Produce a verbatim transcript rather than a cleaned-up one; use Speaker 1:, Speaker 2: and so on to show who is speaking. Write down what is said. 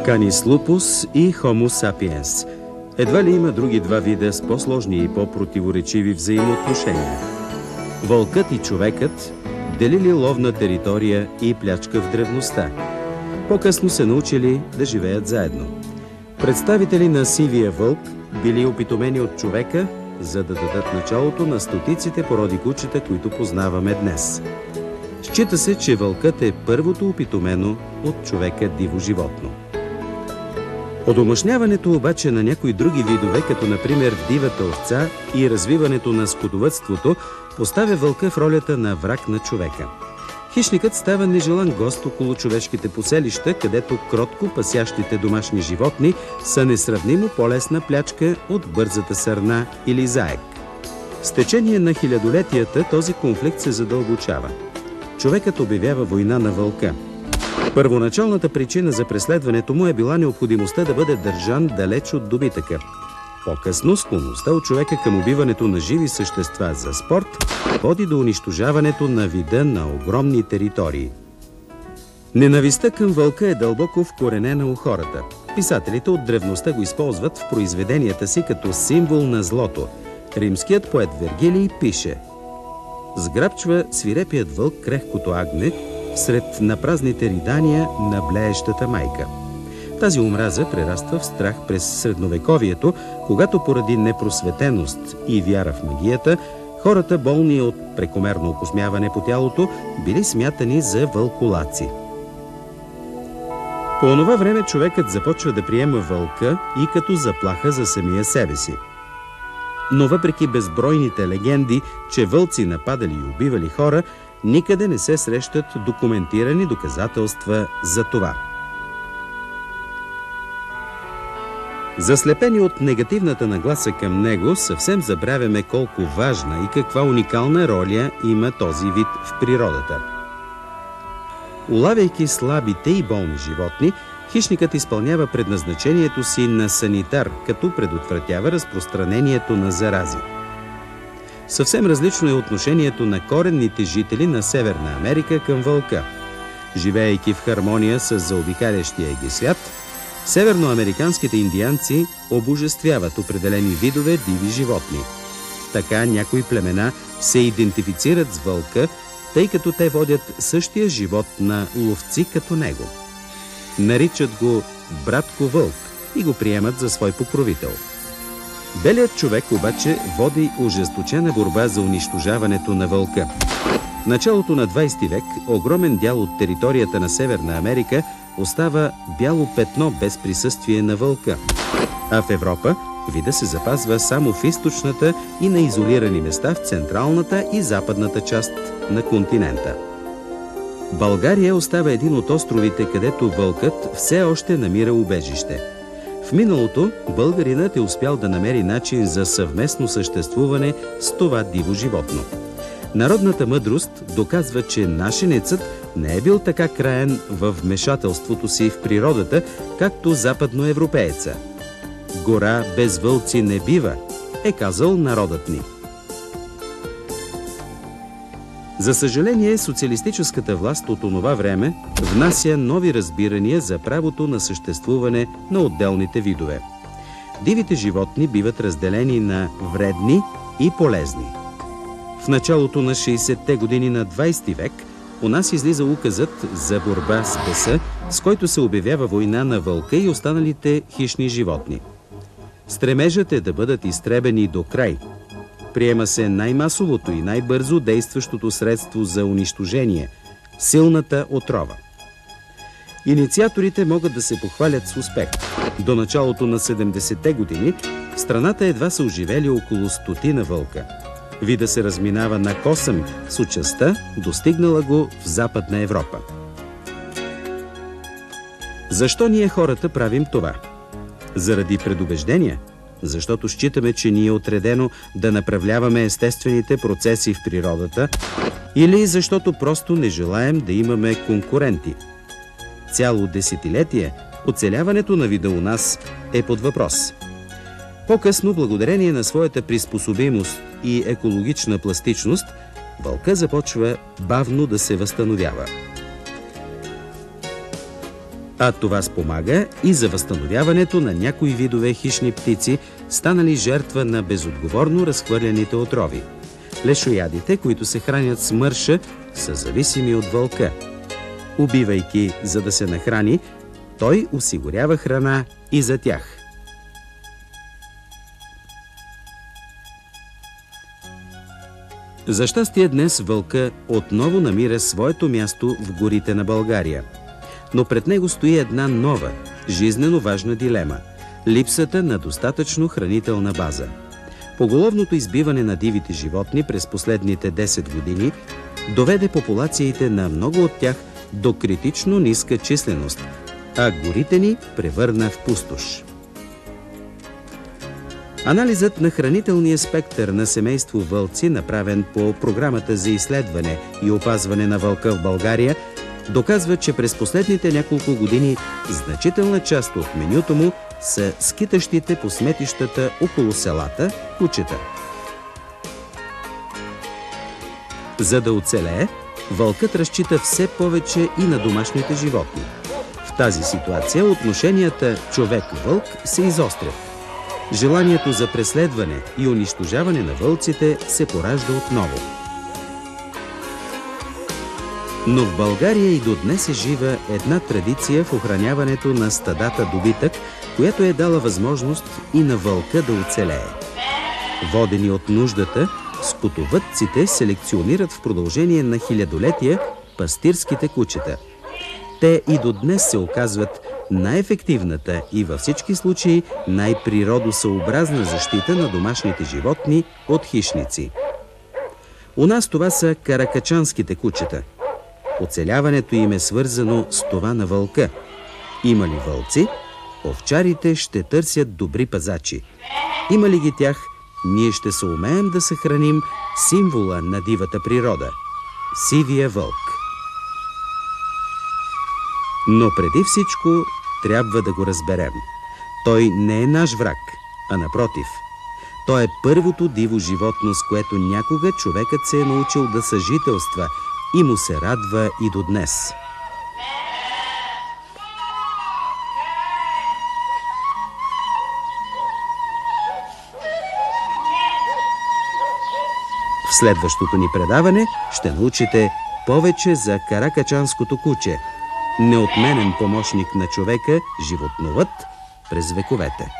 Speaker 1: Canis lupus и Homo sapiens. Едва ли има други два вида с по-сложни и по-противоречиви взаимоотношения. Вълкът и човекът делили ловна територия и плячка в древността. По-късно се научили да живеят заедно. Представители на сивия вълк били опитомени от човека, за да дадат началото на стотиците породи кучета, които познаваме днес. Счита се, че вълкът е първото опитомено от човека диво животно. Одомашняването обаче на някои други видове, като например дивата овца и развиването на скотовъдството, поставя вълка в ролята на враг на човека. Хищникът става нежелан гост около човешките поселища, където кротко пасящите домашни животни са несравнимо по-лесна плячка от бързата сърна или заек. С течение на хилядолетията този конфликт се задълбочава. Човекът обявява война на вълка. Първоначалната причина за преследването му е била необходимостта да бъде държан далеч от добитъка. По-късно склонността от човека към убиването на живи същества за спорт води до унищожаването на вида на огромни територии. Ненавистта към вълка е дълбоко вкоренена у хората. Писателите от древността го използват в произведенията си като символ на злото. Римският поет Вергилий пише: «Сграбчва свирепият вълк крехкото агне сред напразните ридания на блеещата майка». Тази омраза прераства в страх през средновековието, когато поради непросветеност и вяра в магията, хората, болни от прекомерно окосмяване по тялото, били смятани за вълколаци. По онова време човекът започва да приема вълка и като заплаха за самия себе си. Но въпреки безбройните легенди, че вълци нападали и убивали хора, никъде не се срещат документирани доказателства за това. Заслепени от негативната нагласа към него, съвсем забравяме колко важна и каква уникална роля има този вид в природата. Улавяйки слабите и болни животни, хищникът изпълнява предназначението си на санитар, като предотвратява разпространението на зарази. Съвсем различно е отношението на коренните жители на Северна Америка към вълка. Живеейки в хармония с заобикалящия ги свят, северноамериканските индианци обожествяват определени видове диви животни. Така някои племена се идентифицират с вълка, тъй като те водят същия живот на ловци като него. Наричат го братко вълк и го приемат за свой покровител. Белият човек обаче води ожесточена борба за унищожаването на вълка. В началото на двайсети век огромен дял от територията на Северна Америка остава бяло петно без присъствие на вълка. А в Европа вида се запазва само в източната и на изолирани места в централната и западната част на континента. България остава един от островите, където вълкът все още намира убежище. В миналото българинът е успял да намери начин за съвместно съществуване с това диво животно. Народната мъдрост доказва, че нашенецът не е бил така краен в вмешателството си в природата, както западноевропееца. «Гора без вълци не бива», е казал народът ни. За съжаление, социалистическата власт от онова време внася нови разбирания за правото на съществуване на отделните видове. Дивите животни биват разделени на вредни и полезни. В началото на шейсетте години на двайсети век у нас излиза указът за борба с беса, с който се обявява война на вълка и останалите хищни животни. Стремежът е да бъдат изтребени до край. Приема се най-масовото и най-бързо действащото средство за унищожение – силната отрова. Инициаторите могат да се похвалят с успех. До началото на седемдесетте години в страната едва са оживели около стотина вълка. Вида се разминава на косъм с участта, достигнала го в Западна Европа. Защо ние хората правим това? Заради предубеждения? Защото считаме, че ни е отредено да направляваме естествените процеси в природата, или защото просто не желаем да имаме конкуренти. Цяло десетилетие оцеляването на вида у нас е под въпрос. По-късно, благодарение на своята приспособимост и екологична пластичност, вълка започва бавно да се възстановява. А това спомага и за възстановяването на някои видове хищни птици, станали жертва на безотговорно разхвърляните отрови. Лешоядите, които се хранят с мърша, са зависими от вълка. Убивайки, за да се нахрани, той осигурява храна и за тях. За щастие днес вълка отново намира своето място в горите на България. Но пред него стои една нова, жизнено важна дилема – липсата на достатъчно хранителна база. Поголовното избиване на дивите животни през последните десет години доведе популациите на много от тях до критично ниска численост, а горите ни превърна в пустош. Анализът на хранителния спектър на семейство вълци, направен по Програмата за изследване и опазване на вълка в България, доказва, че през последните няколко години значителна част от менюто му са скитащите по сметищата около селата кучета. За да оцелее, вълкът разчита все повече и на домашните животни. В тази ситуация отношенията човек-вълк се изострят. Желанието за преследване и унищожаване на вълците се поражда отново. Но в България и до днес е жива една традиция в охраняването на стадата добитък, която е дала възможност и на вълка да оцелее. Водени от нуждата, скотовъдците селекционират в продължение на хилядолетия пастирските кучета. Те и до днес се оказват най-ефективната и във всички случаи най-природосъобразна защита на домашните животни от хищници. У нас това са каракачанските кучета. Оцеляването им е свързано с това на вълка. Има ли вълци, овчарите ще търсят добри пазачи. Има ли ги тях, ние ще се умеем да съхраним символа на дивата природа – сивия вълк. Но преди всичко трябва да го разберем. Той не е наш враг, а напротив. Той е първото диво животно, с което някога човекът се е научил да съжителства и му се радва и до днес. В следващото ни предаване ще научите повече за каракачанското куче, неотменен помощник на човека, животновъд през вековете.